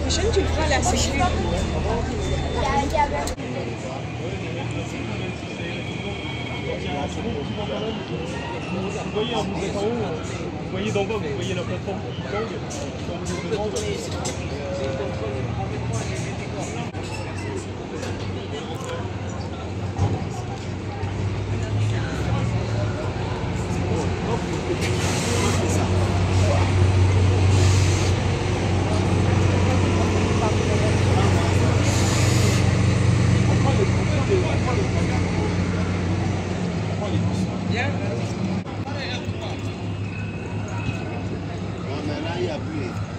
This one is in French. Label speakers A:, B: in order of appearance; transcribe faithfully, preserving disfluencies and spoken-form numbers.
A: prochaine, tu le feras à la sécu.
B: Vous voyez, hein, vous êtes en haut, vous voyez d'en bas, vous voyez la plateforme longue, quand vous vous demande.
C: Non, mais là, il n'y a plus.